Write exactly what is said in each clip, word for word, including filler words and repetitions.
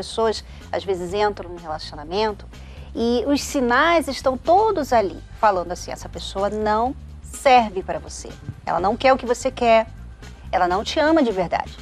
pessoas, às vezes, entram num relacionamento e os sinais estão todos ali, falando assim, essa pessoa não serve para você. Ela não quer o que você quer, ela não te ama de verdade.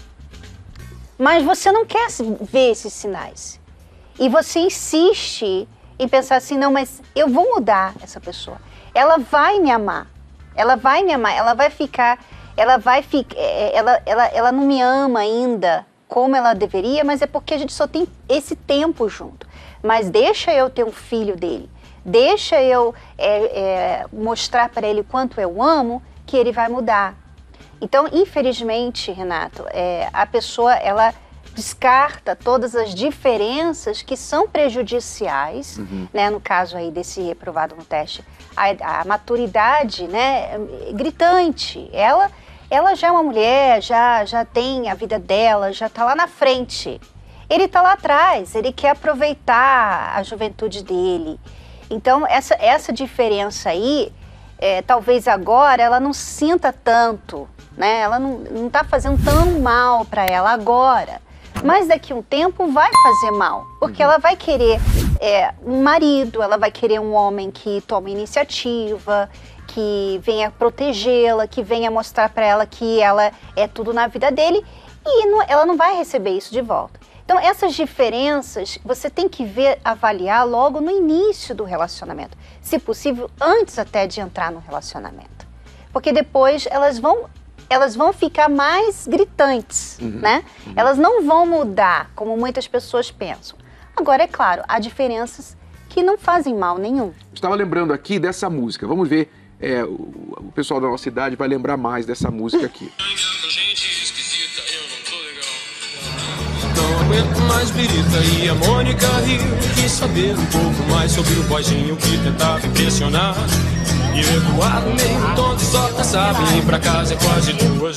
Mas você não quer ver esses sinais. E você insiste em pensar assim, não, mas eu vou mudar essa pessoa. Ela vai me amar. Ela vai me amar, ela vai ficar, ela vai ficar, ela, ela, ela não me ama ainda como ela deveria, mas é porque a gente só tem esse tempo junto. Mas deixa eu ter um filho dele, deixa eu é, é, mostrar para ele quanto eu amo, que ele vai mudar. Então, infelizmente, Renato, é, a pessoa, ela descarta todas as diferenças que são prejudiciais, uhum. né, no caso aí desse reprovado no teste, a, a maturidade, né, gritante. Ela, ela já é uma mulher, já, já tem a vida dela, já está lá na frente. Ele está lá atrás, ele quer aproveitar a juventude dele. Então, essa, essa diferença aí, é, talvez agora ela não sinta tanto, né? Ela não está fazendo tão mal para ela agora. Mas daqui a um tempo vai fazer mal, porque ela vai querer é, um marido, ela vai querer um homem que tome iniciativa, que venha protegê-la, que venha mostrar para ela que ela é tudo na vida dele, e não, ela não vai receber isso de volta. Então essas diferenças você tem que ver, avaliar logo no início do relacionamento, se possível antes até de entrar no relacionamento, porque depois elas vão elas vão ficar mais gritantes, uhum, né? Uhum. Elas não vão mudar, como muitas pessoas pensam. Agora, é claro, há diferenças que não fazem mal nenhum. Estava lembrando aqui dessa música. Vamos ver, é, o, o pessoal da nossa idade vai lembrar mais dessa música aqui. Gente esquisita, eu não tô legal. Não aguento mais birita e a Mônica riu. Quis saber um pouco mais sobre o boizinho que tentava impressionar. E o Eduardo meio tonto só pensava em ir pra casa quase duas.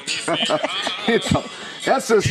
Então, essas...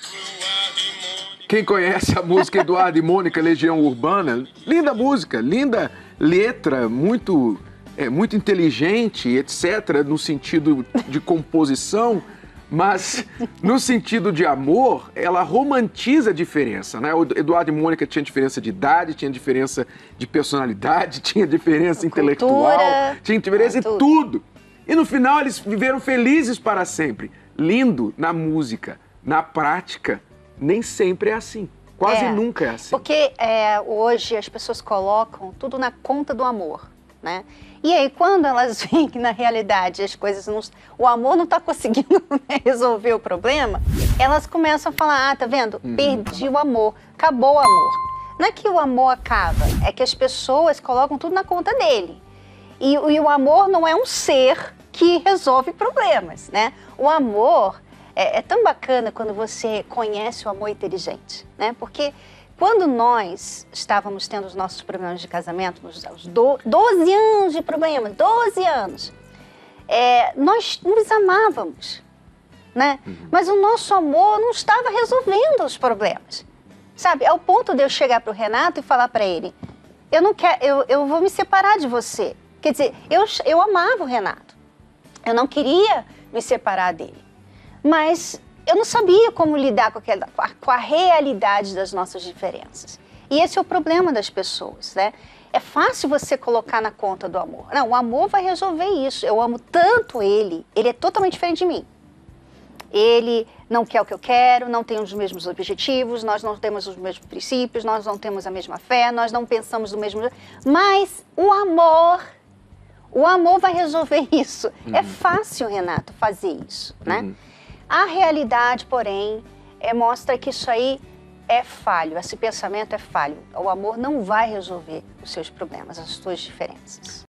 Quem conhece a música Eduardo e Mônica, Legião Urbana, linda música, linda letra, muito, é, muito inteligente, etcétera, no sentido de composição, mas no sentido de amor, ela romantiza a diferença, né? O Eduardo e Mônica tinha diferença de idade, tinha diferença de personalidade, tinha diferença Cultura, intelectual, tinha diferença em tudo. tudo. E no final eles viveram felizes para sempre. Lindo na música, na prática, nem sempre é assim. Quase é, nunca é assim. Porque é, hoje as pessoas colocam tudo na conta do amor, né? E aí, quando elas veem que, na realidade, as coisas não... O amor não está conseguindo, né, resolver o problema, elas começam a falar, ah, tá vendo? Uhum. Perdi o amor, acabou o amor. Não é que o amor acaba, é que as pessoas colocam tudo na conta dele. E, e o amor não é um ser que resolve problemas, né? O amor é, é tão bacana quando você conhece o amor inteligente, né? Porque... Quando nós estávamos tendo os nossos problemas de casamento, os doze anos de problemas, doze anos, é, nós nos amávamos, né? Uhum. Mas o nosso amor não estava resolvendo os problemas, sabe? Ao ponto de eu chegar para o Renato e falar para ele, eu não quero, eu, eu vou me separar de você. Quer dizer, eu, eu amava o Renato, eu não queria me separar dele, mas... eu não sabia como lidar com, aquela, com a realidade das nossas diferenças. E esse é o problema das pessoas, né? É fácil você colocar na conta do amor. Não, o amor vai resolver isso. Eu amo tanto ele, ele é totalmente diferente de mim. Ele não quer o que eu quero, não tem os mesmos objetivos, nós não temos os mesmos princípios, nós não temos a mesma fé, nós não pensamos do mesmo jeito. Mas o amor, o amor vai resolver isso. Uhum. É fácil, Renato, fazer isso, né? Uhum. A realidade, porém, é, mostra que isso aí é falho, esse pensamento é falho. O amor não vai resolver os seus problemas, as suas diferenças.